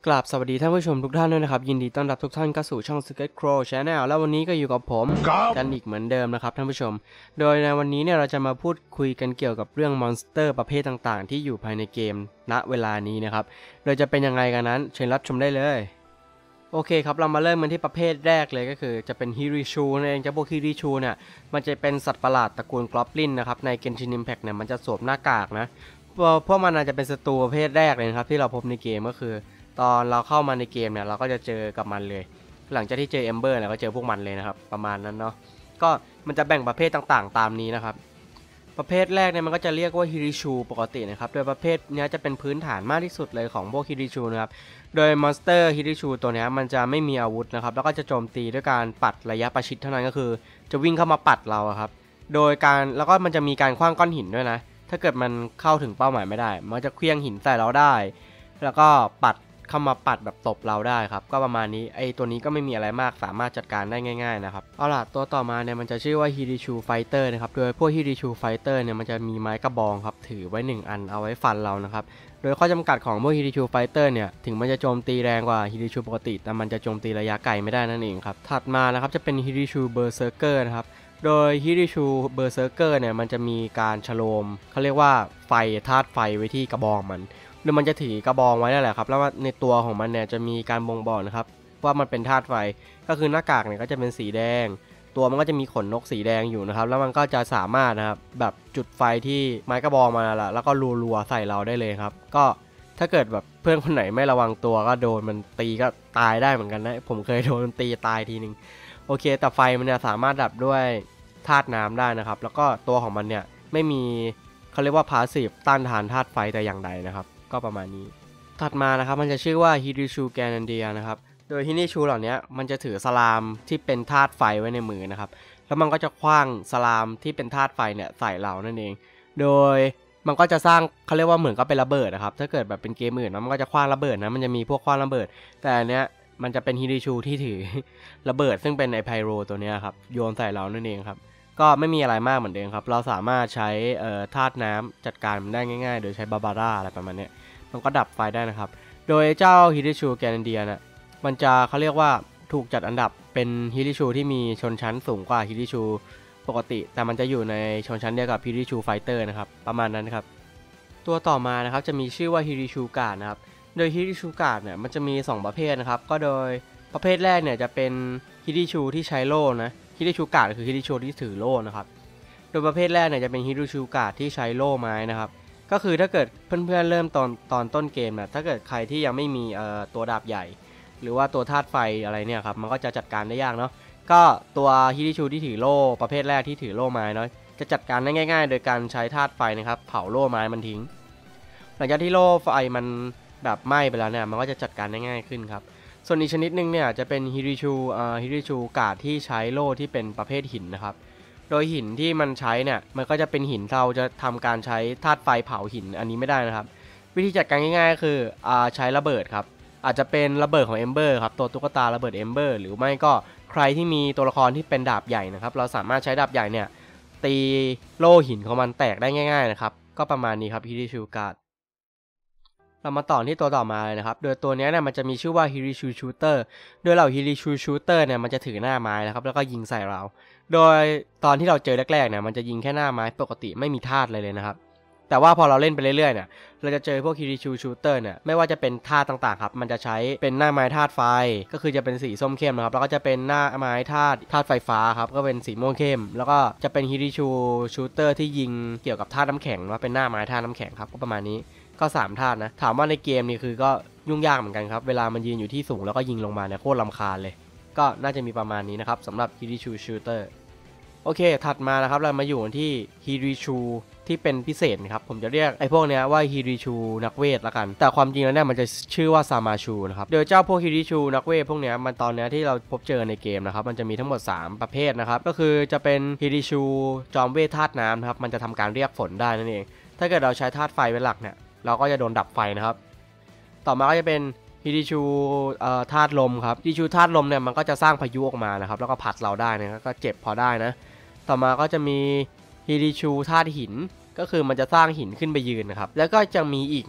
กราบสวัสดีท่านผู้ชมทุกท่านด้วยนะครับยินดีต้อนรับทุกท่านเข้าสู่ช่อง Skate Crow Channel แล้ววันนี้ก็อยู่กับผมกันอีกเหมือนเดิมนะครับท่านผู้ชมโดยในวันนี้เนี่ยเราจะมาพูดคุยกันเกี่ยวกับเรื่องมอนสเตอร์ประเภทต่างๆที่อยู่ภายในเกมณเวลานี้นะครับโดยจะเป็นยังไงกันนั้นเชิญรับชมได้เลยโอเคครับเรามาเริ่มกันที่ประเภทแรกเลยก็คือจะเป็นฮิริชูนั่นเองเจ้าพวกฮิริชูเนี่ยมันจะเป็นสัตว์ประหลาดตระกูลกรอบลินนะครับใน Genshin Impact เนี่ยมันจะสวมหน้ากากนะพวกมันอาจจะเป็นศัตรูประเภทแรกเลยนะครับที่เราพบในเกมก็คือตอนเราเข้ามาในเกมเนี่ยเราก็จะเจอกับมันเลยหลังจากที่เจอเอมเบอร์เนี่ยก็เจอพวกมันเลยนะครับประมาณนั้นเนาะก็มันจะแบ่งประเภทต่างๆตามนี้นะครับประเภทแรกเนี่ยมันก็จะเรียกว่าฮิริชูปกตินะครับโดยประเภทนี้จะเป็นพื้นฐานมากที่สุดเลยของพวกฮิริชูนะครับโดยมอนสเตอร์ฮิริชูตัวนี้มันจะไม่มีอาวุธนะครับแล้วก็จะโจมตีด้วยการปัดระยะประชิดเท่านั้นก็คือจะวิ่งเข้ามาปัดเราครับโดยการแล้วก็มันจะมีการขว้างก้อนหินด้วยนะถ้าเกิดมันเข้าถึงเป้าหมายไม่ได้มันจะเคลื่องหินใส่เราได้แล้วก็ปัดเข้ามาปัดแบบตบเราได้ครับก็ประมาณนี้ไอตัวนี้ก็ไม่มีอะไรมากสามารถจัดการได้ง่ายๆนะครับเอาล่ะตัวต่อมาเนี่ยมันจะชื่อว่าฮิริชูไฟเตอร์นะครับโดยพวกฮิริชูไฟเตอร์เนี่ยมันจะมีไม้กระบองครับถือไว้1อันเอาไว้ฟันเรานะครับโดยข้อจำกัดของพวกฮิริชูไฟเตอร์เนี่ยถึงมันจะโจมตีแรงกว่าฮิริชูปกติแต่มันจะโจมตีระยะไกลไม่ได้นั่นเองครับถัดมานะครับจะเป็นฮิริชูเบอร์เซอร์เกอร์นะครับโดยฮิริชูเบอร์เซอร์เกอร์เนี่ยมันจะมีการฉโลมเขาเรียกว่าไฟธาตุไฟไว้ที่กระบองมันโดยมันจะถือกระบองไว้นั่นแหละครับแล้วในตัวของมันเนี่ยจะมีการบ่งบอกนะครับว่ามันเป็นธาตุไฟก็คือหน้ากากเนี่ยก็จะเป็นสีแดงตัวมันก็จะมีขนนกสีแดงอยู่นะครับแล้วมันก็จะสามารถนะครับแบบจุดไฟที่ไม้กระบองมาแล้วก็รัวๆใส่เราได้เลยครับก็ถ้าเกิดแบบเพื่อนคนไหนไม่ระวังตัวก็โดนมันตีก็ตายได้เหมือนกันนะผมเคยโดนมันตีตายทีนึงโอเคแต่ไฟมันเนี่ยสามารถดับด้วยธาตุน้ำได้นะครับแล้วก็ตัวของมันเนี่ยไม่มีเขาเรียกว่าพาสซีฟต้านทานธาตุไฟแต่อย่างใดนะครับก็ประมาณนี้ถัดมานะครับมันจะชื่อว่าฮิริชูแกนันเดียนะครับโดยฮิริชูเหล่านี้มันจะถือสลามที่เป็นธาตุไฟไว้ในมือนะครับแล้วมันก็จะคว้างสลามที่เป็นธาตุไฟเนี่ยใส่เรานั่นเองโดยมันก็จะสร้างเขาเรียกว่าเหมือนก็เป็นระเบิดนะครับถ้าเกิดแบบเป็นเกมอื่นนะมันก็จะคว้างระเบิดนะมันจะมีพวกคว้างระเบิดแต่อันเนี้ยมันจะเป็นฮิริชูที่ถือ ระเบิดซึ่งเป็นไอไพโรตัวนี้ครับโยนใส่เรานั่นเองครับก็ไม่มีอะไรมากเหมือนเดิมครับเราสามารถใช้ธาตุน้ำจัดการมันได้ง่ายๆโดยใช้บาบาร่าอะไรประมาณนี้มันก็ดับไฟได้นะครับโดยเจ้าฮิริชูแกนเดียนะมันจะเขาเรียกว่าถูกจัดอันดับเป็นฮิริชูที่มีชนชั้นสูงกว่าฮิริชูปกติแต่มันจะอยู่ในชนชั้นเดียวกับฮิริชูไฟเตอร์นะครับประมาณนั้นครับตัวต่อมานะครับจะมีชื่อว่าฮิริชูการ์ดนะครับโดยฮิริชูการ์ดเนี่ยมันจะมี2ประเภทนะครับก็โดยประเภทแรกเนี่ยจะเป็นฮิริชูที่ใช้โล่นะฮิริชูการ์ดคือฮิริชูที่ถือโล่นะครับโดยประเภทแรกเนี่ยจะเป็นฮิริชูการ์ดที่ใช้โล่ไม้นะครับก็คือถ้าเกิดเพื่อนๆเริ่มตอนต้นเกมนะถ้าเกิดใครที่ยังไม่มีตัวดาบใหญ่หรือว่าตัวธาตุไฟอะไรเนี่ยครับมันก็จะจัดการได้ยากเนาะก็ตัวฮิริชูที่ถือโล่ประเภทแรกที่ถือโล่ไม้เนาะจะจัดการได้ง่ายๆโดยการใช้ธาตุไฟนะครับเผาโล่ไม้มันทิ้งหลังจากที่โล่ไฟมันแบบไหม้ไปแล้วเนี่ยมันก็จะจัดการได้ง่ายขึ้นครับส่วนอีกชนิดหนึ่งเนี่ยจะเป็นฮิริชูการ์ดที่ใช้โล่ที่เป็นประเภทหินนะครับโดยหินที่มันใช้เนี่ยมันก็จะเป็นหินเราจะทำการใช้ธาตุไฟเผาหินอันนี้ไม่ได้นะครับวิธีจัดการง่ายๆก็คือใช้ระเบิดครับอาจจะเป็นระเบิดของเอมเบอร์ครับตัวตุ๊กตาระเบิดเอมเบอร์หรือไม่ก็ใครที่มีตัวละครที่เป็นดาบใหญ่นะครับเราสามารถใช้ดาบใหญ่เนี่ยตีโล่หินของมันแตกได้ง่ายๆนะครับก็ประมาณนี้ครับฮิริชูการ์ดเรามาต่อที่ตัวต่อมาเลยนะครับโดยตัวนี้เนี่ยมันจะมีชื่อว่าฮิริชูชูเตอร์โดยเหล่าฮิริชูชูเตอร์เนี่ยมันจะถือหน้าไม้นะครับแล้วก็ยิงใส่เราโดยตอนที่เราเจอแรกๆเนี่ยมันจะยิงแค่หน้าไม้ปกติไม่มีธาตุเลยนะครับแต่ว่าพอเราเล่นไปเรื่อยๆเนี่ยเราจะเจอพวกฮิริชูชูเตอร์เนี่ยไม่ว่าจะเป็นธาตุต่างๆครับมันจะใช้เป็นหน้าไม้ธาตุไฟก็คือจะเป็นสีส้มเข้มนะครับแล้วก็จะเป็นหน้าไม้ธาตุไฟฟ้าครับก็เป็นสีม่วงเข้มแล้วก็จะเป็นฮิริชูชูเตอร์ที่ยิงเกี่ยวกับธาตุน้ำแข็งว่าเป็นหน้าไม้ธาตุน้ำแข็งครับก็ประมาณนี้ก็3ธาตุนะถามว่าในเกมนี่คือก็ยุ่งยากเหมือนกันครับเวลามันยืนอยู่ที่สูงแล้วก็ยิงลงมาเนี่ยโคตรรำคาญเลยก็น่าจะมีประมาณนี้นะครับสำหรับฮิริชูชูเตอร์โอเคถัดมานะครับเรามาอยู่ที่ฮิริชูที่เป็นพิเศษนะครับผมจะเรียกไอ้พวกนี้ว่าฮิริชูนักเวทละกันแต่ความจริงแล้วเนี่ยมันจะชื่อว่าซามาชูนะครับโดยเจ้าพวกฮิริชูนักเวทพวกนี้มันตอนนี้ที่เราพบเจอในเกมนะครับมันจะมีทั้งหมด3ประเภทนะครับก็คือจะเป็นฮิริชูจอมเวทธาตุน้ำนะครับมันจะทำการเรียกฝนได้นั่นเองถ้าเกิดเราใช้ธาตุไฟเป็นหลักเนี่ยเราก็จะโดนดับไฟนะครับต่อมาก็จะเป็นฮิริชูธาตุลมครับฮิริชูธาตุลมเนี่ยมันก็จะสร้างพายุออกมานะครับแล้วก็พัดเราได้นะก็เจ็บพอได้นะต่อมาก็จะมีฮิริชูธาตุหินก็คือมันจะสร้างหินขึ้นไปยืนนะครับแล้วก็จะมีอีกนะ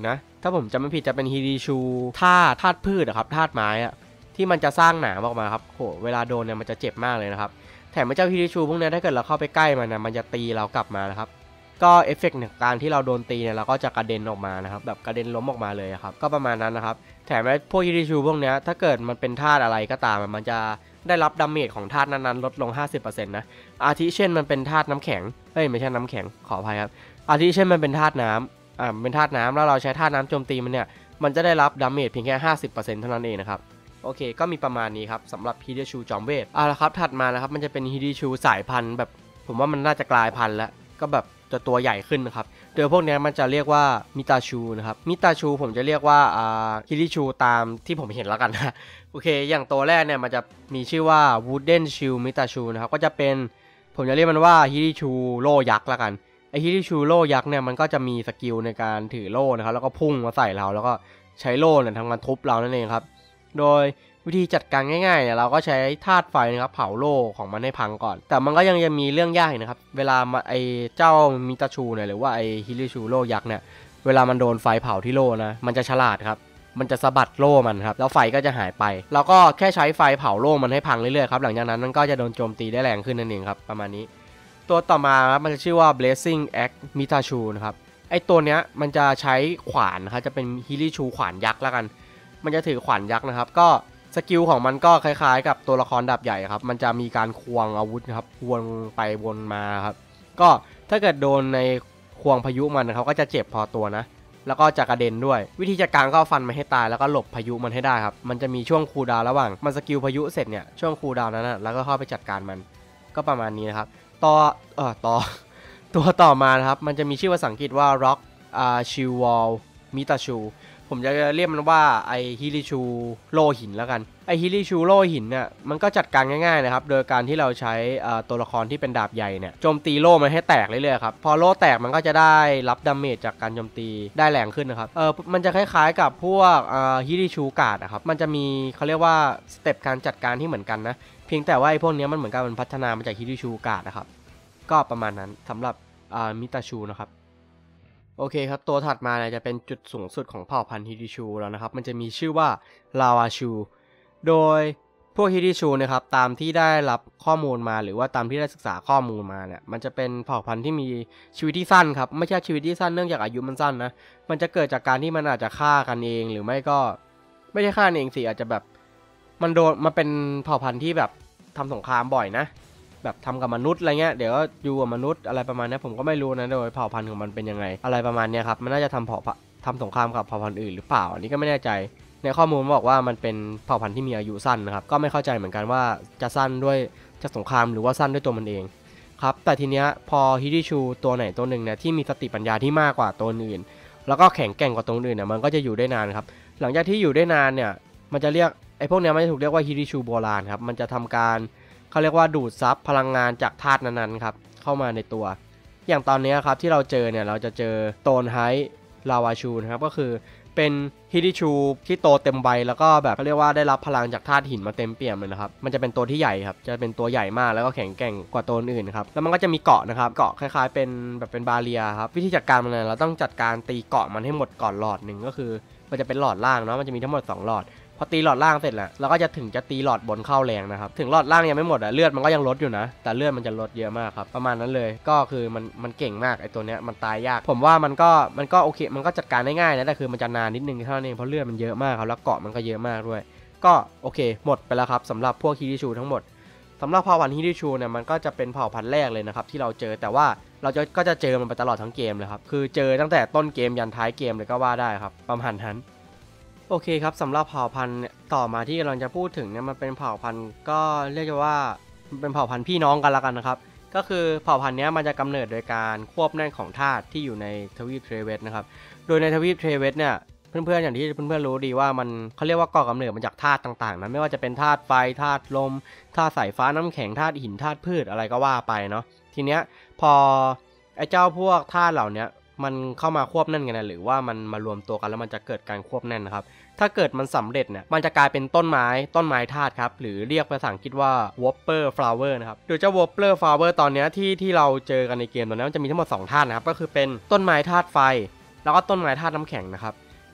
ถ้าผมจำไม่ผิดจะเป็นฮิริชูธาตุพืชอะครับธาตุไม้อะที่มันจะสร้างหนามออกมาครับโหเวลาโดนเนี่ยมันจะเจ็บมากเลยนะครับแถมเจ้าฮิริชูพวกนี้ถ้าเกิดเราเข้าไปใกล้มันนะมันจะตีเรากลับมานะครับก็เอฟเฟกต์ในการที่เราโดนตีเนี่ยเราก็จะกระเด็นออกมานะครับแบบกระเด็นล้มออกมาเลยครับก็ประมาณนั้นนะครับแถมพวกฮิริชูพวกนี้ถ้าเกิดมันเป็นธาตุอะไรก็ตามมันจะได้รับดาเมจของธาตุนั้นๆลดลง 50% นะอาทิเช่นมันเป็นธาตุน้ำแข็งไม่ใช่น้ำแข็งขออภัยครับอาทิเช่นมันเป็นธาตุน้ำเป็นธาตุน้ำแล้วเราใช้ธาตุน้ำโจมตีมันเนี่ยมันจะได้รับดาเมจเพียงแค่ 50% เท่านั้นเองนะครับโอเคก็มีประมาณนี้ครับสำหรับฮิริชูจอมเวทละครับถัดมานะครับมันจะเป็นฮิริชูสายพันธุ์แบบผมว่ามันน่าจะกลายพันธุ์แล้วก็แบบจะตัวใหญ่ขึ้นนะครับโดยพวกนี้มันจะเรียกว่ามิตาชูนะครับมิตาชูผมจะเรียกว่าฮิริชูตามที่ผมเห็นแล้วกันนะโอเคอย่างตัวแรกเนี่ยมันจะมีชื่อว่า Wooden Shield มิตาชูนะครับก็จะเป็นผมจะเรียกมันว่าฮิริชูโล่ยักษ์แล้วกันไอฮิริชูโล่ยักษ์เนี่ยมันก็จะมีสกิลในการถือโล่นะครับแล้วก็พุ่งมาใส่เราแล้วก็ใช้โล่เนี่ยทำการทุบเรานั่นเองครับโดยวิธีจัดการง่ายๆเนี่ยเราก็ใช้ธาตุไฟนะครับเผาโล่ของมันให้พังก่อนแต่มันก็ยังมีเรื่องยากนะครับเวลาไอเจ้ามิตาชูเนี่ยหรือว่าไอฮิริชูโล่ยักษ์เนี่ยเวลามันโดนไฟเผาที่โล่นะมันจะฉลาดครับมันจะสะบัดโล่มันครับแล้วไฟก็จะหายไปเราก็แค่ใช้ไฟเผาโล่มันให้พังเรื่อยๆครับหลังจากนั้นมันก็จะโดนโจมตีได้แรงขึ้นนั่นเองครับประมาณนี้ตัวต่อมาครับมันจะชื่อว่า Blazing Axe Mitachu นะครับไอตัวเนี้ยมันจะใช้ขวานนะครับจะเป็นฮิริชูขวานยักษ์แล้วกันมันจะถือขวานยักษ์นะครับก็สกิลของมันก็คล้ายๆกับตัวละครดาบใหญ่ครับมันจะมีการควงอาวุธนะครับวนไปวนมาครับก็ถ้าเกิดโดนในควงพายุมันเขาก็จะเจ็บพอตัวนะแล้วก็จะกระเด็นด้วยวิธีจัดการก็ฟันมันให้ตายแล้วก็หลบพายุมันให้ได้ครับมันจะมีช่วงคูลดาวน์ระหว่างมันสกิลพายุเสร็จเนี่ยช่วงคูลดาวน์นั้นนะแล้วก็เข้าไปจัดการมันก็ประมาณนี้นะครับตัวต่อมานะครับมันจะมีชื่อภาษาอังกฤษว่า Rock Shield Mitachu ผมจะเรียกมันว่าไอฮิริชูโลหินแล้วกันไอฮิริชูโลหินเนี่ยมันก็จัดการง่ายๆนะครับโดยการที่เราใช้ตัวละครที่เป็นดาบใหญ่เนี่ยโจมตีโล่มันให้แตกเรื่อยๆครับพอโล่แตกมันก็จะได้รับดาเมจจากการโจมตีได้แรงขึ้นนะครับมันจะคล้ายๆกับพวกฮิริชูการ์ดนะครับมันจะมีเขาเรียกว่าสเต็ปการจัดการที่เหมือนกันนะเพียงแต่ว่าไอพวกนี้มันเหมือนกันมันพัฒนามาจากฮิริชูการ์ดนะครับก็ประมาณนั้นสำหรับมิตาชูนะครับโอเคครับตัวถัดมาเนี่ยจะเป็นจุดสูงสุดของเผ่าพันธุ์ฮิริชูแล้วนะครับมันจะมีชื่อว่าลาวาชูโดยพวกฮิริชูนะครับตามที่ได้รับข้อมูลมาหรือว่าตามที่ได้ศึกษาข้อมูลมาเนี่ยมันจะเป็นเผ่าพันธุ์ที่มีชีวิตที่สั้นครับไม่ใช่ชีวิตที่สั้นเนื่องจากอายุมันสั้นนะมันจะเกิดจากการที่มันอาจจะฆ่ากันเองหรือไม่ก็ไม่ใช่ฆ่าเองสิอาจจะแบบมันเป็นเผ่าพันธุ์ที่แบบทำสงครามบ่อยนะแบบทำกับมนุษย์อะไรเงี้ยเดี๋ยวก็อยู่กับมนุษย์อะไรประมาณนี้ผมก็ไม่รู้นะโดยเผ่าพันธุ์ของมันเป็นยังไงอะไรประมาณนี้ครับมันน่าจะทำสงครามกับเผ่าพันธุ์อื่นหรือเปล่าอันนี้ก็ไม่แน่ใจในข้อมูลบอกว่ามันเป็นเผ่าพันธุ์ที่มีอายุสั้นนะครับก็ไม่เข้าใจเหมือนกันว่าจะสั้นด้วยจากสงครามหรือว่าสั้นด้วยตัวมันเองครับแต่ทีเนี้ยพอฮิริชูตัวไหนตัวหนึ่งเนี่ยที่มีสติปัญญาที่มากกว่าตัวอื่นแล้วก็แข็งแกร่งกว่าตัวอื่นเนี่ยมันก็จะอยู่ได้นานครับหลังจากที่อยู่ได้นานเนี่ยมันจะเรียกไอ้พวกนี้มันจะถูกเรียกว่าฮิริชูโบราณครับมันจะทำการเขาเรียกว่าดูดซับพลังงานจากธาตุนั้นๆครับเข้ามาในตัวอย่างตอนนี้ครับที่เราเจอเนี่ยเราจะเจอโตนไฮลาวาชูนะครับก็คือเป็นฮิริชูที่โตเต็มใบแล้วก็แบบเขาเรียกว่าได้รับพลังจากธาตุหินมาเต็มเปี่ยมเลยนะครับมันจะเป็นตัวที่ใหญ่ครับจะเป็นตัวใหญ่มากแล้วก็แข็งแกร่งกว่าตัวอื่นครับแล้วมันก็จะมีเกาะนะครับเกาะคล้ายๆเป็นแบบเป็นบาเรียครับวิธีจัดการมันเนี่ยเราต้องจัดการตีเกาะมันให้หมดก่อนหลอดหนึ่งก็คือมันจะเป็นหลอดล่างเนาะมันจะมีทั้งหมด2หลอดพอตีหลอดล่างเสร็จแล้วเราก็จะตีหลอดบนเข้าแรงนะครับถึงหลอดล่างยังไม่หมดเลือดมันก็ยังลดอยู่นะแต่เลือดมันจะลดเยอะมากครับประมาณนั้นเลยก็คือมันเก่งมากไอตัวเนี้ยมันตายยากผมว่ามันก็โอเคมันก็จัดการได้ง่ายนะแต่คือมันจะนานนิดนึงเท่านั้นเองเพราะเลือดมันเยอะมากครับแล้วเกาะมันก็เยอะมากด้วยก็โอเคหมดไปแล้วครับสำหรับพวกฮิริชูทั้งหมดสำหรับเผ่าพันธุ์ฮิริชูเนี่ยมันก็จะเป็นเผ่าพันธุ์แรกเลยนะครับที่เราเจอแต่ว่าเราก็จะเจอมันไปตลอดทั้งเกมเลยครับคือเจอตั้งแต่ต้นเกมยันท้ายเกมเลยก็ว่าได้ครับประมาณนั้นโอเคครับสำหรับเผ่าพันธุ์ต่อมาที่กำลังจะพูดถึงเนี่ยมันเป็นเผ่าพันธุ์ก็เรียกว่าเป็นเผ่าพันธุ์พี่น้องกันละกันนะครับก็คือเผ่าพันธุ์นี้มันจะกำเนิดโดยการควบแน่นของธาตุที่อยู่ในทวีปเทรเวสนะครับโดยในทวีปเทรเวสเนี่ยเพื่อนๆอย่างที่เพื่อนๆรู้ดีว่ามันเขาเรียกว่าก่อกำเนิดมาจากธาตุต่างๆนะไม่ว่าจะเป็นธาตุไฟธาตุลมธาตุสายฟ้าน้ำแข็งธาตุหินธาตุพืชอะไรก็ว่าไปเนาะทีเนี้ยพอไอ้เจ้าพวกธาตุเหล่านี้มันเข้ามาควบแน่นกันนะหรือว่ามันมารวมตัวกันแล้วมันจะเกิดการควบแน่นนะครับถ้าเกิดมันสำเร็จเนี่ยมันจะกลายเป็นต้นไม้ธาตุครับหรือเรียกภาษาอังกฤษว่า Whopper Flower นะครับโดยเจ้า Whopper Flower ตอนนี้ที่เราเจอกันในเกมตอนนี้มันจะมีทั้งหมด2ธาตุนะครับก็คือเป็นต้นไม้ธาตุไฟแล้วก็ต้นไม้ธาตุน้ำแข็งนะครับ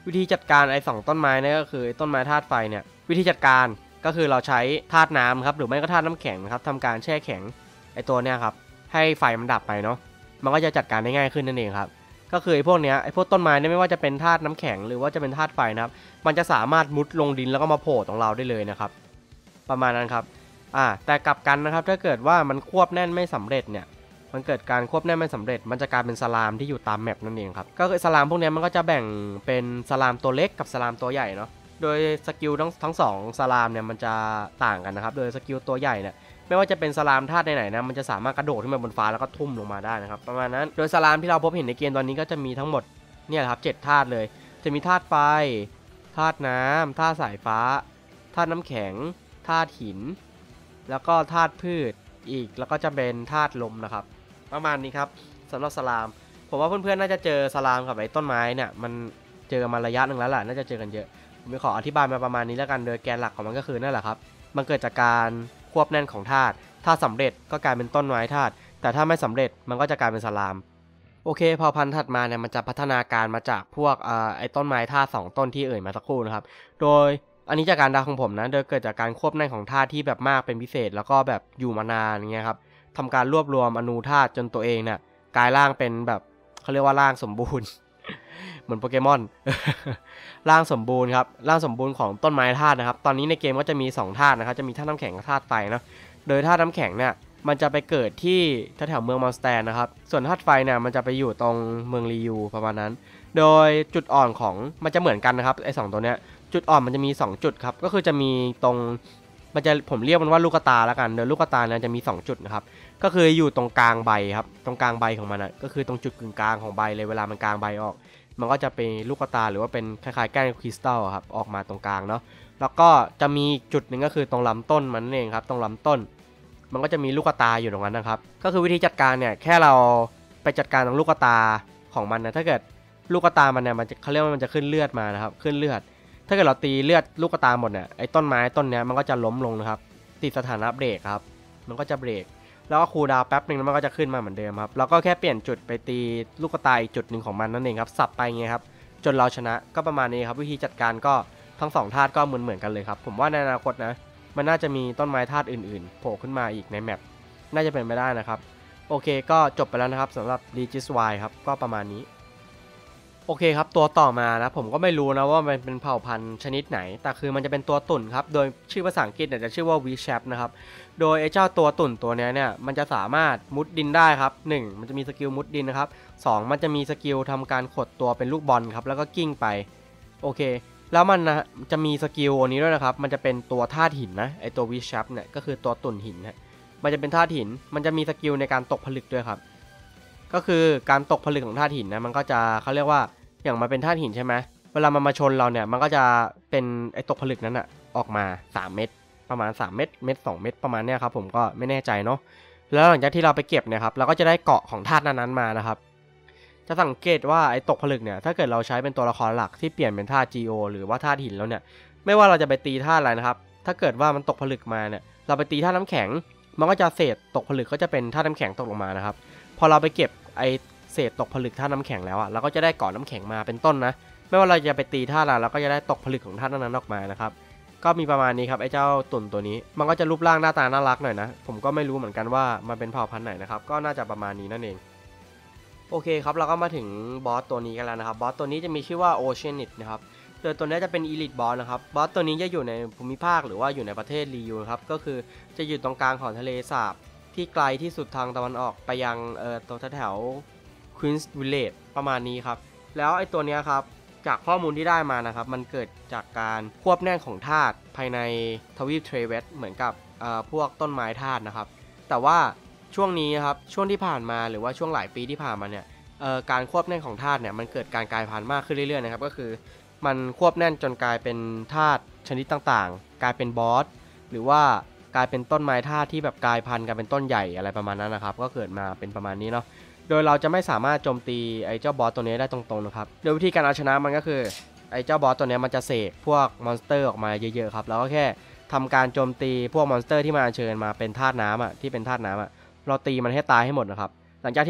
วิธีจัดการไอ้2ต้นไม้นี่ก็คือต้นไม้ธาตุไฟเนี่ยวิธีจัดการก็คือเราใช้ธาตุน้ำครับหรือไม่ก็ธาตุน้ำแข็งครับทำการแช่แข็งไอ้ตัวเนี้ยครับให้ไฟมันดับไปเนาะมันก็จะจัดการได้ง่ายขึ้นนั่นเองครับก็คือไอ้พวกเนี้ยไอ้พวกต้นไม้เนี่ยไม่ว่าจะเป็นธาตุน้ำแข็งหรือว่าจะเป็นธาตุไฟนะครับมันจะสามารถมุดลงดินแล้วก็มาโผล่ตรงเราได้เลยนะครับประมาณนั้นครับแต่กลับกันนะครับถ้าเกิดว่ามันควบแน่นไม่สำเร็จเนี่ยมันเกิดการควบแน่นไม่สำเร็จมันจะกลายเป็นสลามที่อยู่ตามแมปนั่นเองครับก็คือสลามพวกนี้มันก็จะแบ่งเป็นสลามตัวเล็กกับสลามตัวใหญ่เนาะโดยสกิลทั้งสองสลามเนี่ยมันจะต่างกันนะครับโดยสกิลตัวใหญ่เนี่ยไม่ว่าจะเป็นสลามธาตุไหนๆนะมันจะสามารถกระโดดขึ้นมาบนฟ้าแล้วก็ทุ่มลงมาได้นะครับประมาณนั้นโดยสลามที่เราพบเห็นในเกมตอนนี้ก็จะมีทั้งหมดเนี่ยครับ7ธาตุเลยจะมีธาตุไฟธาตุน้ำธาตุสายฟ้าธาตุน้ำแข็งธาตุหินแล้วก็ธาตุพืชอีกแล้วก็จะเป็นธาตุลมนะครับประมาณนี้ครับสำหรับสลามผมว่าเพื่อนๆน่าจะเจอสลามกับไอ้ต้นไม้เนี่ยมันเจอมาระยะหนึ่งแล้วแหละน่าจะเจอกันเยอะผมขออธิบายมาประมาณนี้แล้วกันโดยแกนหลักของมันก็คือนั่นแหละครับมันเกิดจากการควบแน่นของธาตุถ้าสำเร็จก็กลายเป็นต้นไม้ธาตุแต่ถ้าไม่สำเร็จมันก็จะกลายเป็นสลามโอเคพอพันธุ์ถัดมาเนี่ยมันจะพัฒนาการมาจากพวกไอ้ต้นไม้ธาตุ2ต้นที่เอ่ยมาสักครู่นะครับโดยอันนี้จากการเดาของผมนะโดยเกิดจากการควบแน่นของธาตุที่แบบมากเป็นพิเศษแล้วก็แบบอยู่มานานอย่างเงี้ยครับทำการรวบรวมอนูธาตุจนตัวเองเนี่ยกลายร่างเป็นแบบเขาเรียกว่าร่างสมบูรณ์ เหมือนโปเกมอน ร่างสมบูรณ์ครับร่างสมบูรณ์ของต้นไม้ธาตุนะครับตอนนี้ในเกมก็จะมี2ธาตุนะครับจะมีธาตุน้ำแข็งกับธาตุไฟนะโดยธาตุน้ำแข็งเนี่ยมันจะไปเกิดที่แถวเมืองมอนสเตนนะครับส่วนธาตุไฟเนี่ยมันจะไปอยู่ตรงเมืองรียูประมาณนั้นโดยจุดอ่อนของมันจะเหมือนกันนะครับไอ้2ตัวเนี้ยจุดอ่อนมันจะมี2จุดครับก็คือจะมีตรงมันจะผมเรียกมันว่าลูกตาแล้วกันโดยลูกตาเนี่ยจะมี2จุดนะครับก็คืออยู่ตรงกลางใบครับตรงกลางใบของมันนะก็คือตรงจุดกึ่งกลางของใบเลยเวลามันกลางใบออกมันก็จะเป็นลูกตาหรือว่าเป็นคล้ายๆแก้วคริสตัลครับออกมาตรงกลางเนาะแล้วก็จะมีจุดหนึ่งก็คือตรงลำต้นมันเองครับตรงลำต้นมันก็จะมีลูกตาอยู่ตรงนั้นนะครับก็คือวิธีจัดการเนี่ยแค่เราไปจัดการตรงลูกตาของมันนะถ้าเกิดลูกตามันเนี่ยมันเขาเรียกว่ามันจะขึ้นเลือดมานะครับขึ้นเลือดถ้าเกิดเราตีเลือดลูกตาหมดเนี่ยไอ้ต้นไม้ต้นเนี้ยมันก็จะล้มลงนะครับติดสถานะเบรกครับมันก็จะเบรกแล้วก็คูลดาวน์แป๊บนึงแล้วมันก็จะขึ้นมาเหมือนเดิมครับแล้วก็แค่เปลี่ยนจุดไปตีลูกตาอีกจุดหนึ่งของมันนั่นเองครับสับไปไงครับจนเราชนะก็ประมาณนี้ครับวิธีจัดการก็ทั้ง2ธาตุก็เหมือนกันเลยครับผมว่าในอนาคตนะมันน่าจะมีต้นไม้ธาตุอื่นๆโผล่ขึ้นมาอีกในแมปน่าจะเป็นไปได้นะครับโอเคก็จบไปแล้วนะครับสำหรับ Regis Y ครับก็ประมาณนี้โอเคครับตัวต่อมานะผมก็ไม่รู้นะว่ามันเป็นเผ่าพันธุ์ชนิดไหนแต่คือมันจะเป็นตัวตุ่นครับโดยชื่อภาษาอังกฤษเนี่ยจะชื่อว่า V-Shape นะครับโดยไอ้เจ้าตัวตุ่นตัวนี้เนี่ยมันจะสามารถมุดดินได้ครับ1มันจะมีสกิลมุดดินนะครับ2มันจะมีสกิลทำการขดตัวเป็นลูกบอลครับแล้วก็กิ้งไปโอเคแล้วมันนะจะมีสกิลอันนี้ด้วยนะครับมันจะเป็นตัวธาตุหินนะไอ้ตัว V-Shape เนี่ยก็คือตัวตุ่นหินนะมันจะเป็นธาตุหินมันจะมีสกิลในการตกผลึกด้วยครับก็คือการตกผลึกของธาตุหินนะมันก็จะเขาเรียกว่าอย่างมันเป็นธาตุหินใช่ไหมเวลามันมาชนเราเนี่ยมันก็จะเป็นไอ้ตกผลึกนั้นอะออกมา3เม็ดประมาณ3เม็ด2เม็ดประมาณเนี้ยครับผมก็ไม่แน่ใจเนาะแล้วหลังจากที่เราไปเก็บเนี่ยครับเราก็จะได้เกาะของธาตุนั้นๆมานะครับจะสังเกตว่าไอ้ตกผลึกเนี่ยถ้าเกิดเราใช้เป็นตัวละครหลักที่เปลี่ยนเป็นธาตุ GO หรือว่าธาตุหินแล้วเนี่ยไม่ว่าเราจะไปตีธาตุอะไรนะครับถ้าเกิดว่ามันตกผลึกมาเนี่ยเราไปตีธาตุน้ำแข็งมันก็จะเศษตกผลึกก็จะเป็นธาตุน้ำแข็งตกลงมานะครับพอเราไปเก็บไอเศษตกผลึกธาตุน้ำแข็งแล้วเราก็จะได้ก่อนน้ำแข็งมาเป็นต้นนะไม่ว่าเราจะไปตีธาตุอะไรเราก็จะได้ตกผลึกของธาตุนั้นออกมานะครับก็มีประมาณนี้ครับไอ้เจ้าตุ่นตัวนี้มันก็จะรูปร่างหน้าตาน่ารักหน่อยนะผมก็ไม่รู้เหมือนกันว่ามันเป็นเผ่าพันธุ์ไหนนะครับก็น่าจะประมาณนี้นั่นเองโอเคครับเราก็มาถึงบอสตัวนี้กันแล้วนะครับบอสตัวนี้จะมีชื่อว่าโอเชียนิตนะครับโดยตัวนี้จะเป็นอีลิทบอสนะครับบอสตัวนี้จะอยู่ในภูมิภาคหรือว่าอยู่ในประเทศรียูครับก็คือจะอยู่ตรงกลางของทะเลสาบที่ไกลที่สุดทางตะวันออกไปยังตัวแถวQueen's Village ประมาณนี้ครับแล้วไอ้ตัวเนี้ยครับจากข้อมูลที่ได้มานะครับมันเกิดจากการควบแน่นของธาตุภายในทวีปเทรเวสเหมือนกับพวกต้นไม้ธาตุนะครับแต่ว่าช่วงนี้ครับช่วงที่ผ่านมาหรือว่าช่วงหลายปีที่ผ่านมาเนี่ยการควบแน่นของธาตุเนี่ยมันเกิดการกลายพันธุ์มากขึ้นเรื่อยๆนะครับก็คือมันควบแน่นจนกลายเป็นธาตุชนิดต่างๆกลายเป็นบอสหรือว่ากลายเป็นต้นไม้ธาตุที่แบบกลายพันธุ์กันเป็นต้นใหญ่อะไรประมาณนั้นนะครับก็เกิดมาเป็นประมาณนี้เนาะโดยเราจะไม่สามารถโจมตีไอ้เจ้าบอสตัวนี้ได้ตรงๆนะครับโดยวิธีการเอาชนะมันก็คือไอ้เจ้าบอสตัวนี้มันจะเสกพวกมอนสเตอร์ออกมาเยอะๆครับแล้วก็แค่ทำการโจมตีพวกมอนสเตอร์ที่มาเชิญมาเป็นธาตุน้ำที่เป็นธาตุน้ำเราตีมันให้ตายให้หมดนะครับหลังจากที่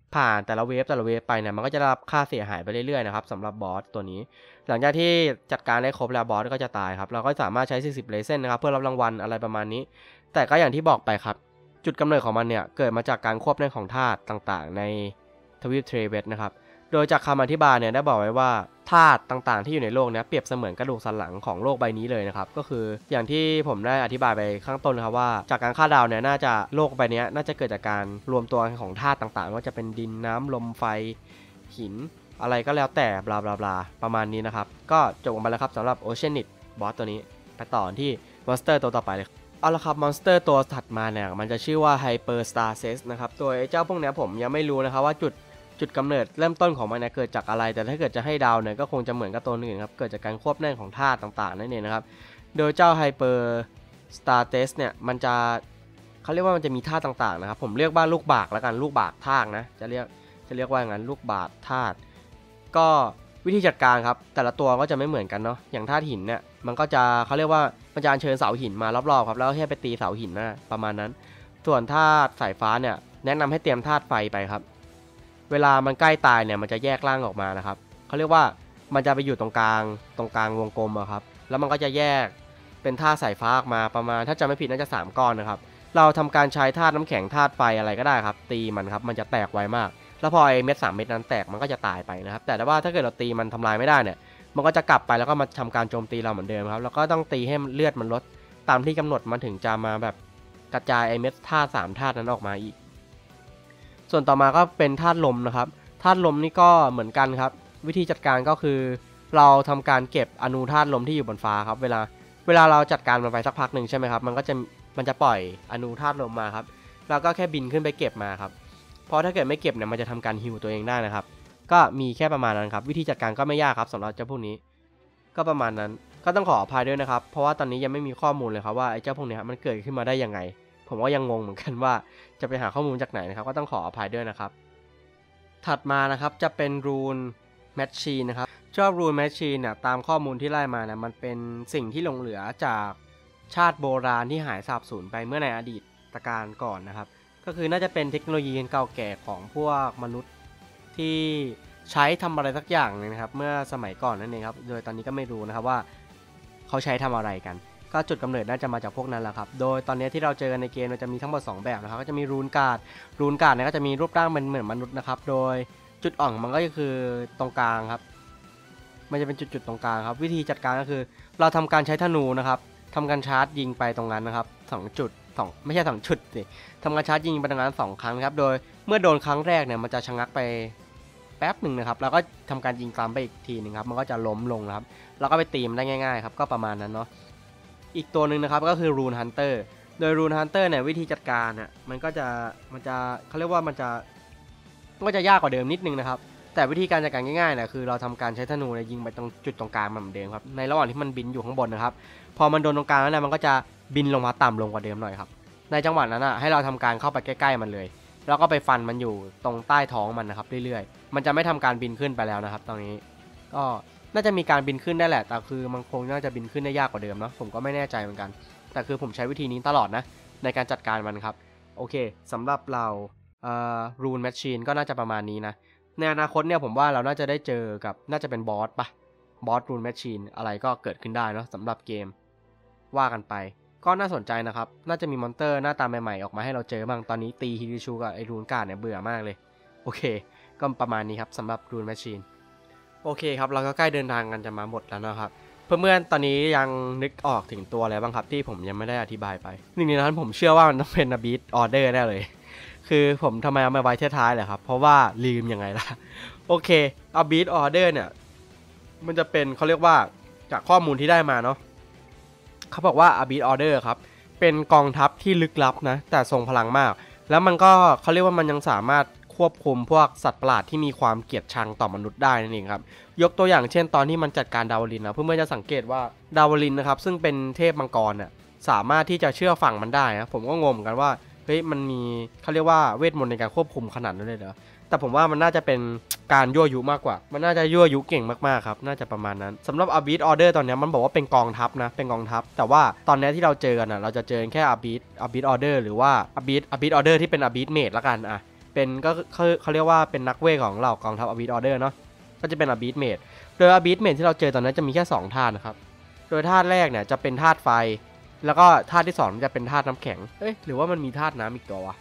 ผ่านแต่ละเวฟไปเนี่ยมันก็จะได้รับค่าเสียหายไปเรื่อยๆนะครับสำหรับบอสตัวนี้หลังจากที่จัดการได้ครบแล้วบอสก็จะตายครับเราก็สามารถใช้40เลเซนนะครับเพื่อรับรางวัลอะไรประมาณนี้แต่ก็อย่างที่บอกไปครับจุดกำเนิดของมันเนี่ยเกิดมาจากการควบเล่นของธาตุต่างๆในทวีปเทรเวสนะครับโดยจากคำอธิบายเนี่ยได้บอกไว้ว่าธาตุต่างๆที่อยู่ในโลกนี้เปรียบเสมือนกระดูกสันหลังของโลกใบนี้เลยนะครับก็คืออย่างที่ผมได้อธิบายไปข้างต้นนะครับว่าจากการคาดเดาเนี่ยน่าจะโลกใบนี้น่าจะเกิดจากการรวมตัวของธาตุต่างๆว่าจะเป็นดินน้ำลมไฟหินอะไรก็แล้วแต่บลาบลาบลาประมาณนี้นะครับก็จบไปแล้วครับสำหรับ Oceanid บอสตัวนี้ไปต่อที่มอนสเตอร์ตัวต่อไปเลยเอาละครับมอนสเตอร์ตัวถัดมาเนี่ยมันจะชื่อว่า Hyper Stasis นะครับตัวเจ้าพวกนี้ผมยังไม่รู้นะครับว่าจุดกำเนิดเริ่มต้นของมันเกิดจากอะไรแต่ถ้าเกิดจะให้ดาวเนี่ยก็คงจะเหมือนกับตัวอื่นครับเกิดจากการควบแน่นของธาตุต่างๆนั่นเองนะครับโดยเจ้า Hyper Stasis เนี่ยมันจะเขาเรียกว่ามันจะมีธาตุต่างๆนะครับผมเรียกว่าลูกบากแล้วกันลูกบากธาตุนะจะเรียกว่าอย่างนั้นลูกบากธาตุก็วิธีจัดการครับแต่ละตัวก็จะไม่เหมือนกันเนาะอย่างธาตุหินเนี่ยมันก็จะเขาเรียกว่ามันจะอัญเชิญเสาหินมารอบๆครับแล้วแค่ไปตีเสาหินนะประมาณนั้นส่วนธาตุสายฟ้าเนี่ยแนะนำให้เตรียมธาตุไฟไปครับเวลามันใกล้ตายเนี่ยมันจะแยกร่างออกมานะครับเขาเรียกว่ามันจะไปอยู่ตรงกลางวงกลมอะครับแล้วมันก็จะแยกเป็นธาตุสายฟ้าออกมาประมาณถ้าจำไม่ผิดน่าจะ3ก้อนนะครับเราทำการใช้ธาตุน้ำแข็งธาตุไฟอะไรก็ได้ครับตีมันครับมันจะแตกไวมากแล้วพอไอ้เม็ด3เม็ดนั้นแตกมันก็จะตายไปนะครับแต่ว่าถ้าเกิดเราตีมันทำลายไม่ได้เนี่ยมันก็จะกลับไปแล้วก็มาทำการโจมตีเราเหมือนเดิมครับแล้วก็ต้องตีให้เลือดมันลดตามที่กำหนดมันถึงจะมาแบบกระจายไอ้เม็ดธาตุ3ธาตุนั้นออกมาอีกส่วนต่อมาก็เป็นธาตุลมนะครับธาตุลมนี่ก็เหมือนกันครับวิธีจัดการก็คือเราทำการเก็บอนูธาตุลมที่อยู่บนฟ้าครับเวลาเราจัดการมันไปสักพักหนึ่งใช่ไหมครับมันจะปล่อยอนูธาตุลมมาครับเราก็แค่บินขึ้นไปเก็บมาครับเพราะถ้าเกิดไม่เก็บเนี่ยมันจะทำการฮีลตัวเองได้นะครับก็มีแค่ประมาณนั้นครับวิธีจัดการก็ไม่ยากครับสำหรับเจ้าพวกนี้ก็ประมาณนั้นก็ต้องขออภัยด้วยนะครับเพราะว่าตอนนี้ยังไม่มีข้อมูลเลยครับว่าไอ้เจ้าพวกนี้มันเกิดขึ้นมาได้ยังไงผมก็ยังงงเหมือนกันว่าจะไปหาข้อมูลจากไหนนะครับก็ต้องขออภัยด้วยนะครับถัดมานะครับจะเป็นรูนแมชชีนนะครับชอบรูนแมชชีนเนี่ยตามข้อมูลที่ไล่มาเนี่ยมันเป็นสิ่งที่หลงเหลือจากชาติโบราณที่หายสาบสูญไปเมื่อในอดีตการก่อนนะครับก็คือน่าจะเป็นเทคโนโลยีเก่าแก่ของพวกมนุษย์ที่ใช้ทำอะไรสักอย่างนึงนะครับเมื่อสมัยก่อนนั่นเองครับโดยตอนนี้ก็ไม่รู้นะครับว่าเขาใช้ทำอะไรกันก็จุดกำเนิดน่าจะมาจากพวกนั้นแหละครับโดยตอนนี้ที่เราเจอในเกมเราจะมีทั้งหมด2แบบนะครับก็จะมีรูนการ์ดเนี่ยก็จะมีรูปร่างเหมือนมนุษย์นะครับโดยจุดอ่อนมันก็คือตรงกลางครับมันจะเป็นจุดตรงกลางครับวิธีจัดการก็คือเราทำการใช้ธนูนะครับทำการชาร์จยิงไปตรงนั้นนะครับ2 จุดไม่ใช่2 จุดสิทำการชาร์จยิงไปตรงนั้น2 ครั้งครับโดยเมื่อโดนครั้งแรกเนี่ยมันจะชะงักไปแป๊บหนึ่งนะครับแล้วก็ทำการยิงซ้ำไปอีกทีนึงครับมันก็จะล้มลงนะครับแล้วก็ไปตีมันได้ง่ายๆครับก็ประมาณนั้นเนาะอีกตัวหนึ่งนะครับก็คือรูนฮันเตอร์โดยรูนฮันเตอร์เนี่ยวิธีจัดการเนี่ยมันจะเขาเรียกว่ามันก็จะยากกว่าเดิมนิดนึงนะครับแต่วิธีการจัดการง่ายๆเนี่ยคือเราทำการใช้ธนูยิงไปตรงจุดตรงกลางเหมือนเดิมครับในระหว่างที่มันบินอยู่ข้างบนนะครับพอมันโดนตรงกลางแล้วเนี่ยมันก็จะบินลงมาต่ำลงกว่าเดิมหน่อยครับในจังหวะนั้นให้เราทำการเข้าไปใกล้ๆมันเลยแล้วก็ไปฟันมันอยู่ตรงใต้ท้องมันนะครับเรื่อยๆมันจะไม่ทำการบินขึ้นไปแล้วนะครับตอนนี้ก็น่าจะมีการบินขึ้นได้แหละแต่คือมันคงน่าจะบินขึ้นได้ยากกว่าเดิมเนาะผมก็ไม่แน่ใจเหมือนกันแต่คือผมใช้วิธีนี้ตลอดนะในการจัดการมันครับโอเคสำหรับเรารูนแมชชีนก็น่าจะประมาณนี้นะในอนาคตเนี่ยผมว่าเราน่าจะได้เจอกับน่าจะเป็นบอสรูนแมชชีนอะไรก็เกิดขึ้นได้เนาะสำหรับเกมว่ากันไปก็น่าสนใจนะครับน่าจะมีมอนเตอร์หน้าตาใหม่ๆออกมาให้เราเจอบ้างตอนนี้ตีฮิริชูกับไอรูนการ์ดเนี่ยเบื่อมากเลยโอเคก็ประมาณนี้ครับสำหรับรูนแมชชีนโอเคครับเราก็ใกล้เดินทางกันจะมาหมดแล้วนะครับเพื่อนๆตอนนี้ยังนึกออกถึงตัวอะไรบ้างครับที่ผมยังไม่ได้อธิบายไปหนึ่งในนั้นผมเชื่อว่ามันต้องเป็นอาบีทออเดอร์แน่เลยคือผมทำไมเอามาไว้ท้ายๆเลยครับเพราะว่าลืมยังไงล่ะโอเคอาบีทออเดอร์เนี่ยมันจะเป็นเขาเรียกว่าจากข้อมูลที่ได้มาเนาะเขาบอกว่าอาบีทออเดอร์ครับเป็นกองทัพที่ลึกลับนะแต่ทรงพลังมากแล้วมันก็เขาเรียกว่ามันยังสามารถควบคุมพวกสัตว์ประหลาดที่มีความเกลียดชังต่อมนุษย์ได้นั่นเองครับยกตัวอย่างเช่นตอนที่มันจัดการดาวลินนะเพื่อนๆจะสังเกตว่าดาวลินนะครับซึ่งเป็นเทพมังกรเนี่ยสามารถที่จะเชื่อฟังมันได้นะผมก็งงกันว่าเฮ้ยมันมีเขาเรียกว่าเวทมนต์ในการควบคุมขนาดนั้นเลยเหรอแต่ผมว่ามันน่าจะเป็นการยั่วยุมากกว่ามันน่าจะยั่วยุเก่งมากๆครับน่าจะประมาณนั้นสำหรับอาบีทออเดอร์ตอนนี้มันบอกว่าเป็นกองทัพนะเป็นกองทัพแต่ว่าตอนนี้ที่เราเจอกันนะเราจะเจอแค่อาบีทออเดอร์หรือว่าอาบีทออเดอร์ที่เป็นอาบีทเมดละกันเป็นก็เขาเรียกว่าเป็นนักเวทของเหล่ากองทัพอบิสออเดอร์เนาะก็จะเป็นอบิสเมดโดยอบิสเมดที่เราเจอตอนนั้นจะมีแค่2ธาตุนะครับโดยธาตุแรกเนี่ยจะเป็นธาตุไฟแล้วก็ธาตุที่2จะเป็นธาตุน้ำแข็งหรือว่ามันมีธาตุน้ำอีกตัววะ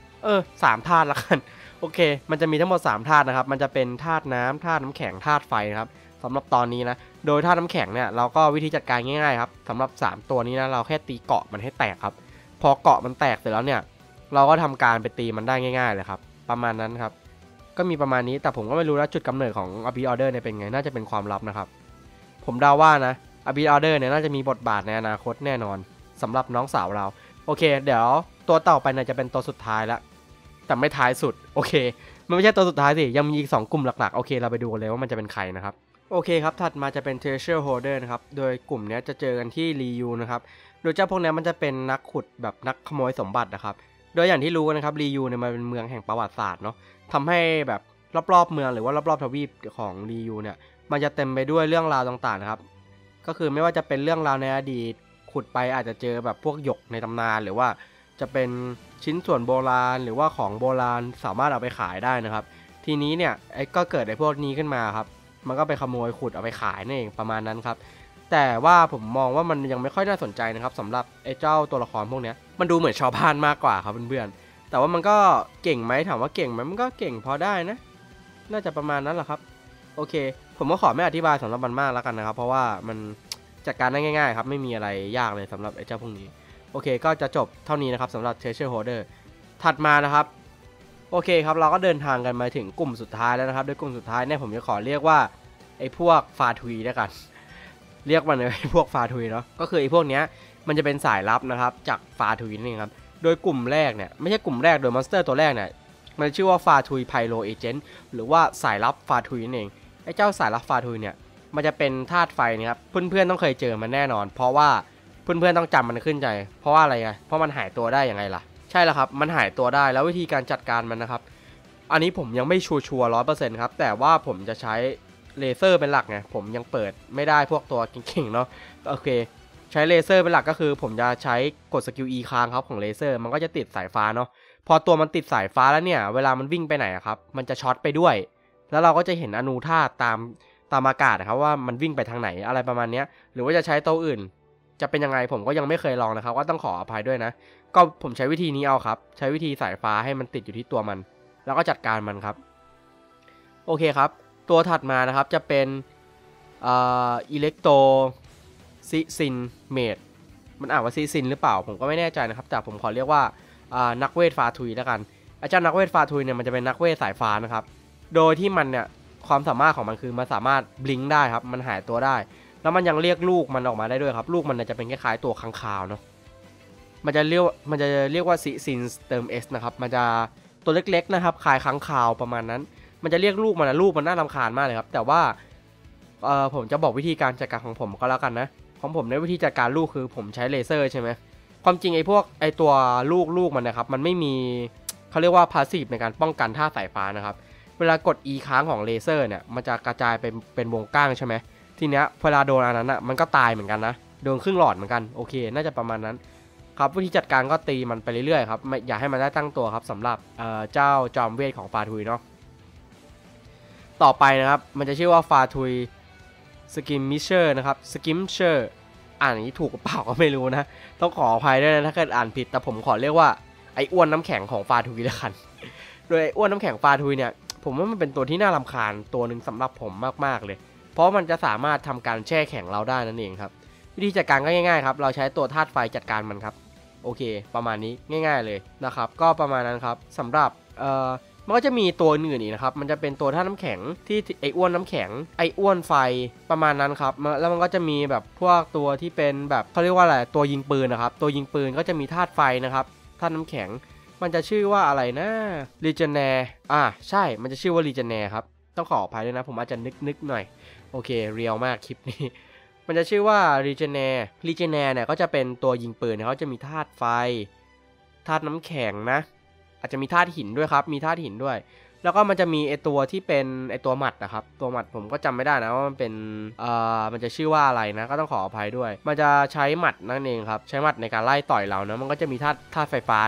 3ธาตุละกันโอเคมันจะมีทั้งหมด3ธาตุนะครับมันจะเป็นธาตุน้ำธาตุน้ำแข็งธาตุไฟนะครับสำหรับตอนนี้นะโดยธาตุน้ำแข็งเนี่ยเราก็วิธีจัดการง่ายๆครับสำหรับ3ตัวนี้นะเราแค่ตีเกาะมันให้แตกครับพอเกาะมันแตกเสร็จแล้วเนี่ยเราก็ทำการไปตีมันได้ง่ายๆเลยครับประมาณนั้นครับก็มีประมาณนี้แต่ผมก็ไม่รู้นะจุดกำเนิดของอบิสออเดอร์เนี่ยเป็นไงน่าจะเป็นความลับนะครับผมเดาว่านะอบิสออเดอร์เนี่ยน่าจะมีบทบาทในอนาคตแน่นอนสำหรับน้องสาวเราโอเคเดี๋ยวตัวต่อไปเนี่ยจะเป็นตัวสุดท้ายละแต่ไม่ท้ายสุดโอเคมันไม่ใช่ตัวสุดท้ายสิยังมีอีก2กลุ่มหลักๆโอเคเราไปดูกันเลยว่ามันจะเป็นใครนะครับโอเคครับถัดมาจะเป็น Treasure Holder นะครับโดยกลุ่มนี้จะเจอกันที่รียูนะครับโดยเจ้าพวกนี้มันจะเป็นนักขุดแบบนักขโมยสมบัตินะครับโดยอย่างที่รู้นะครับรียูเนี่ยมันเป็นเมืองแห่งประวัติศาสตร์เนาะทำให้แบบรอบๆเมืองหรือว่ารอบๆทวีปของรียูเนี่ยมันจะเต็มไปด้วยเรื่องราวต่างๆนะครับก็คือไม่ว่าจะเป็นเรื่องราวในอดีตขุดไปอาจจะเจอแบบพวกหยกในตำนานหรือว่าจะเป็นชิ้นส่วนโบราณหรือว่าของโบราณสามารถเอาไปขายได้นะครับทีนี้เนี่ยก็เกิดพวกนี้ขึ้นมาครับมันก็ไปขโมยขุดเอาไปขายนั่นเองประมาณนั้นครับแต่ว่าผมมองว่ามันยังไม่ค่อยน่าสนใจนะครับสำหรับเจ้าตัวละครพวกนี้มันดูเหมือนชาวบ้านมากกว่าครับเพื่อนๆแต่ว่ามันก็เก่งไหมถามว่าเก่งไหมมันก็เก่งพอได้นะน่าจะประมาณนั้นแหละครับโอเคผมก็ขอไม่อธิบายสำหรับมันมากแล้วกันนะครับเพราะว่ามันจัดการได้ง่ายๆครับไม่มีอะไรยากเลยสำหรับเจ้าพวกนี้โอเคก็จะจบเท่านี้นะครับสำหรับ Treasure Holder ถัดมานะครับโอเคครับเราก็เดินทางกันมาถึงกลุ่มสุดท้ายแล้วนะครับโดยกลุ่มสุดท้ายเนี่ยผมจะขอเรียกว่าไอ้พวกฟาทุยแล้วกันเรียกมันเลยพวกฟาทุยเนาะก็คือไอ้พวกเนี้ยมันจะเป็นสายลับนะครับจากฟาทุยนี่ครับโดยกลุ่มแรกเนี่ยไม่ใช่กลุ่มแรกโดยมอนสเตอร์ตัวแรกเนี่ยมันชื่อว่าฟาทุยไพโรเอเจนต์หรือว่าสายลับฟาทุยนั่นเองไอ้เจ้าสายลับฟาทุยเนี่ยมันจะเป็นธาตุไฟนะครับเพื่อนๆต้องเคยเจอมันแน่นอนเพราะว่าเพื่อนๆต้องจำมันขึ้นใจเพราะว่าอะไรไงเพราะมันหายตัวได้ยังไงล่ะใช่แล้วครับมันหายตัวได้แล้ววิธีการจัดการมันนะครับอันนี้ผมยังไม่ชัวร์100%ครับแต่ว่าผมจะใช้เลเซอร์เป็นหลักไงผมยังเปิดไม่ได้พวกตัวเก่งๆเนาะโอเคใช้เลเซอร์เป็นหลักก็คือผมจะใช้กดสกิล E ค้างครับของเลเซอร์มันก็จะติดสายฟ้าเนาะพอตัวมันติดสายฟ้าแล้วเนี่ยเวลามันวิ่งไปไหนครับมันจะช็อตไปด้วยแล้วเราก็จะเห็นอนูธาตุตามอากาศนะครับว่ามันวิ่งไปทางไหนอะไรประมาณนี้หรือว่าจะใช้ตัวอื่นจะเป็นยังไงผมก็ยังไม่เคยลองนะครับก็ต้องขออภัยด้วยนะก็ผมใช้วิธีนี้เอาครับใช้วิธีสายฟ้าให้มันติดอยู่ที่ตัวมันแล้วก็จัดการมันครับโอเคครับตัวถัดมานะครับจะเป็นอิเล็กโตซิซินเมดมันอ่านว่าซิซินหรือเปล่าผมก็ไม่แน่ใจนะครับแต่ผมขอเรียกว่านักเวทฟาทุยแล้วกันอาจารย์นักเวทฟาทุยเนี่ยมันจะเป็นนักเวทสายฟ้านะครับโดยที่มันเนี่ยความสามารถของมันคือมันสามารถบลิงก์ได้ครับมันหายตัวได้แล้วมันยังเรียกลูกมันออกมาได้ด้วยครับลูกมันจะเป็นคล้ายๆตัวค้างคาวเนาะมันจะเรียกว่าซิซินเติม S นะครับมันจะตัวเล็กๆนะครับคล้ายค้างคาวประมาณนั้นมันจะเรียกลูกมันนะลูกมันน่ารำคาญมากเลยครับแต่ว่าผมจะบอกวิธีการจัดการของผมก็แล้วกันนะของผมในวิธีจัดการลูกคือผมใช้เลเซอร์ใช่ไหมความจริงไอ้ตัวลูกมันนะครับมันไม่มีเขาเรียกว่าพาสซีฟในการป้องกันท่าสายฟ้านะครับเวลากด E ค้างของเลเซอร์เนี่ยมันจะกระจายเป็นวงก้างใช่ไหมทีเนี้ยเวลาโดนอันนั้นอ่ะมันก็ตายเหมือนกันนะโดนครึ่งหลอดเหมือนกันโอเคน่าจะประมาณนั้นครับวิธีจัดการก็ตีมันไปเรื่อยๆครับอย่าให้มันได้ตั้งตัวครับสำหรับเจ้าจอมเวทของฟาทุยเนาะต่อไปนะครับมันจะชื่อว่าฟาทุยสกิมมิเชอร์นะครับสกิมเชอร์อ่านอย่างนี้ถูกหรือเปล่าก็ไม่รู้นะต้องขออภัยด้วยนะถ้าเกิดอ่านผิดแต่ผมขอเรียกว่าไอ้อ้วนน้ำแข็งของฟาทุยแล้วกันโดยไอ้อ้วนน้ำแข็งฟาทุยเนี่ยผมว่ามันเป็นตัวที่น่ารำคาญตัวหนึ่งสำหรับผมมากๆเลยเพราะมันจะสามารถทำการแช่แข็งเราได้นั่นเองครับวิธีจัดการก็ง่ายๆครับเราใช้ตัวธาตุไฟจัดการมันครับโอเคประมาณนี้ง่ายๆเลยนะครับก็ประมาณนั้นครับสำหรับมันก็จะมีตัวอื่นอีกนะครับมันจะเป็นตัวธาตุน้ำแข็งที่ไออ้วนน้ำแข็งไออ้วนไฟประมาณนั้นครับแล้วมันก็จะมีแบบพวกตัวที่เป็นแบบเขาเรียกว่าอะไรตัวยิงปืนนะครับตัวยิงปืนก็จะมีธาตุไฟนะครับธาตุน้ำแข็งมันจะชื่อว่าอะไรนะรีเจเนร์ใช่มันจะชื่อว่ารีเจเนร์ครับต้องขออภัยด้วยนะผมอาจจะนึกหน่อยโอเคเรียวมากคลิปนี้มันจะชื่อว่ารีเจเนร์เนี่ยก็จะเป็นตัวยิงปืนเขาจะมีธาตุไฟธาตุน้ำแข็งนะอาจจะมีธาตุหินด้วยครับมีธาตุหินด้วยแล้วก็มันจะมีไอตัวที่เป็นไอตัวหมัดนะครับตัวหมัดผมก็จำไม่ได้นะว่ามันเป็นมันจะชื่อว่าอะไรนะก็ต้องขออภัยด้วยมันจะใช้หมัดนั่นเองครับใช้หมัดในการไล่ต่อยเรานะมันก็จะมีธาตุไฟฟ้านะ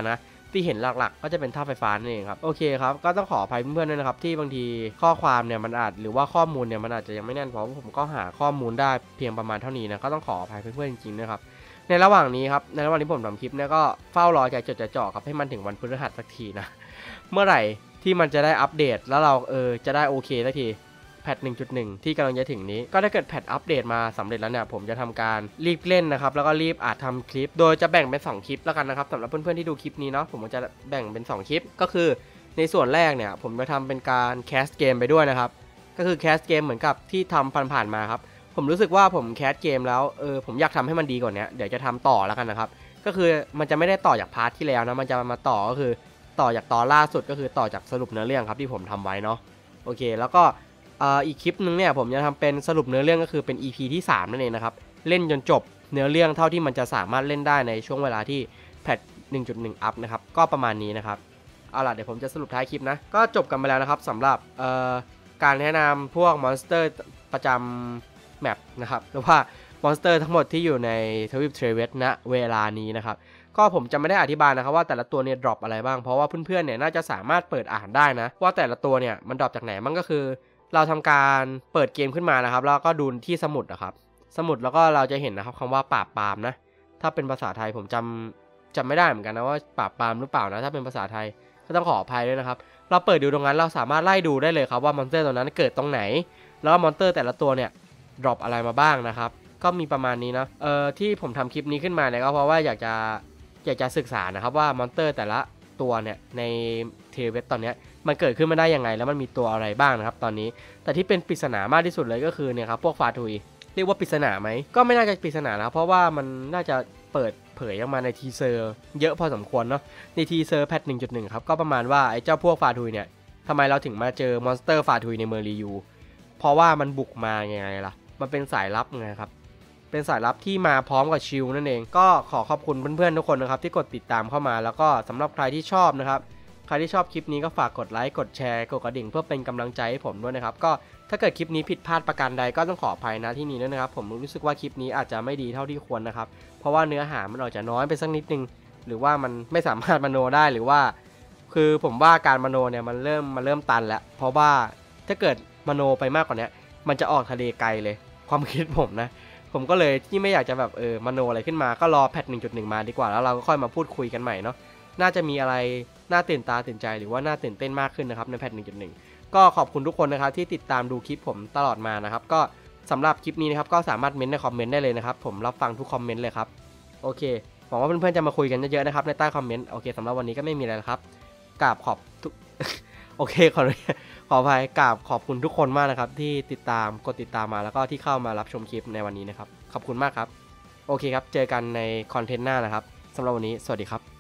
ที่เห็นหลักๆก็จะเป็นธาตุไฟฟ้านั่นเองครับโอเคครับก็ต้องขออภัยเพื่อนๆด้วยนะครับที่บางทีข้อความเนี่ยมันอาจหรือว่าข้อมูลเนี่ยมันอาจจะยังไม่แน่นเพราะผมก็หาข้อมูลได้เพียงประมาณเท่านี้นะก็ต้องขออภัยเพื่อนๆจริงๆนะครับในระหว่างนี้ครับในระหว่างที่ผมทำคลิปเนี่ยก็เฝ้ารอใจจดใจจ่อครับให้มันถึงวันพฤหัสสักทีนะเมื่อไหร่ที่มันจะได้อัปเดตแล้วเราจะได้โอเคสักทีแพท 1.1 ที่กำลังจะถึงนี้ก็ถ้าเกิดแพทอัปเดตมาสำเร็จแล้วเนี่ยผมจะทำการรีบเล่นนะครับแล้วก็รีบอัดทำคลิปโดยจะแบ่งเป็น2คลิปแล้วกันนะครับสำหรับเพื่อนๆที่ดูคลิปนี้เนาะผมจะแบ่งเป็น2คลิปก็คือในส่วนแรกเนี่ยผมจะทำเป็นการแคสเกมไปด้วยนะครับก็คือแคสเกมเหมือนกับที่ทำผ่านๆมาครับผมรู้สึกว่าผมแคสเกมแล้วผมอยากทำให้มันดีกว่านี้เดี๋ยวจะทำต่อแล้วกันนะครับก็คือมันจะไม่ได้ต่อจากพาร์ทที่แล้วนะมันจะมาต่อก็คือต่อจากตอนล่าสุดก็คือต่อจากสรุปเนื้อเรื่องครับที่ผมทำไว้เนาะโอเคแล้วก็อีกคลิปนึงเนี่ยผมจะทำเป็นสรุปเนื้อเรื่องก็คือเป็น EP ที่3นั่นเองนะครับเล่นจนจบเนื้อเรื่องเท่าที่มันจะสามารถเล่นได้ในช่วงเวลาที่แพท 1.1 อัพนะครับก็ประมาณนี้นะครับเอาล่ะเดี๋ยวผมจะสรุปท้ายคลิปนะก็จบกันไปแล้วนะครับสำหรับการแนะนำพวกมอนสเตอร์ประจำแมปนะครับหรือว่ามอนสเตอร์ทั้งหมดที่อยู่ในทวีปเทรเวสณเวลานี้นะครับก็ผมจะไม่ได้อธิบายนะครับว่าแต่ละตัวเนี่ยดรอปอะไรบ้างเพราะว่าเพื่อนๆเนี่ยน่าจะสามารถเปิดอ่านได้นะว่าแต่ละตัวเนี่ยมันดรอปจากไหนมันก็คือเราทำการเปิดเกมขึ้นมานะครับแล้วก็ดูที่สมุดนะครับสมุดแล้วก็เราจะเห็นนะครับคำว่าปราบปรามนะถ้าเป็นภาษาไทยผมจำไม่ได้เหมือนกันนะว่าปราบปรามหรือเปล่านะถ้าเป็นภาษาไทยก็ต้องขออภัยด้วยนะครับเราเปิดดูตรงนั้นเราสามารถไล่ดูได้เลยครับว่ามอนสเตอร์ตัวนั้นเกิดตรงไหนแล้วมอนสเตอร์แต่ละตัวเนี่ยดรอปอะไรมาบ้างนะครับก็มีประมาณนี้นะที่ผมทำคลิปนี้ขึ้นมาเนี่ยก็เพราะว่าอยากจะศึกษานะครับว่ามอนสเตอร์แต่ละตัวเนี่ยในเทเวสตอนนี้มันเกิดขึ้นมาได้ยังไงแล้วมันมีตัวอะไรบ้างนะครับตอนนี้แต่ที่เป็นปริศนามากที่สุดเลยก็คือเนี่ยครับพวกฟาทุยเรียกว่าปริศนาไหมก็ไม่น่าจะปริศนานะเพราะว่ามันน่าจะเปิดเผยออกมาในทีเซอร์เยอะพอสมควรเนาะในทีเซอร์แพท 1.1 ครับก็ประมาณว่าไอ้เจ้าพวกฟาทุยเนี่ยทำไมเราถึงมาเจอมอนสเตอร์ฟาทุยในเมอริยูเพราะว่ามันบุกมาไงล่ะมันเป็นสายลับไงครับเป็นสายลับที่มาพร้อมกับชิลนั่นเองก็ขอขอบคุณเพื่อนๆทุกคนนะครับที่กดติดตามเข้ามาแล้วก็สำหรับใครที่ชอบนะครับใครที่ชอบคลิปนี้ก็ฝากกดไลค์กดแชร์กดกระดิ่งเพื่อเป็นกำลังใจให้ผมด้วยนะครับก็ถ้าเกิดคลิปนี้ผิดพลาดประการใดก็ต้องขออภัยนะที่นี้ด้วยนะครับผมรู้สึกว่าคลิปนี้อาจจะไม่ดีเท่าที่ควรนะครับเพราะว่าเนื้อหามันอาจจะน้อยไปสักนิดนึงหรือว่ามันไม่สามารถมโนได้หรือว่าคือผมว่าการมโนเนี่ยมันเริ่มตันแล้วเพราะว่าถ้าเกิดมโนไปมากกว่านี้มันจะออกทะเลไกลเลยความคิดผมนะผมก็เลยที่ไม่อยากจะแบบมโนอะไรขึ้นมาก็รอแพท 1.1 มาดีกว่าแล้วเราก็ค่อยมาพูดคุยกันใหม่เนาะน่าจะมีอะไรน่าตื่นตาตื่นใจหรือว่าน่าตื่นเต้นมากขึ้นนะครับในแพท 1.1 ก็ขอบคุณทุกคนนะครับที่ติดตามดูคลิปผมตลอดมานะครับก็สำหรับคลิปนี้นะครับก็สามารถเม้นในคอมเมนต์ได้เลยนะครับผมรับฟังทุกคอมเมนต์เลยครับโอเคหวังว่าเพื่อนๆจะมาคุยกันเยอะๆนะครับในใต้คอมเมนต์โอเคสำหรับวันนี้ก็ไม่มีอะไรแล้วครับกราบขอบทุก โอเคขออภัยกราบขอบคุณทุกคนมากนะครับที่ติดตามกดติดตามมาแล้วก็ที่เข้ามารับชมคลิปในวันนี้นะครับขอบคุณมากครับโอเคครับเจอกันในคอนเทนต์หน้านะครับสำหรับวันนี้สวัสดีครับ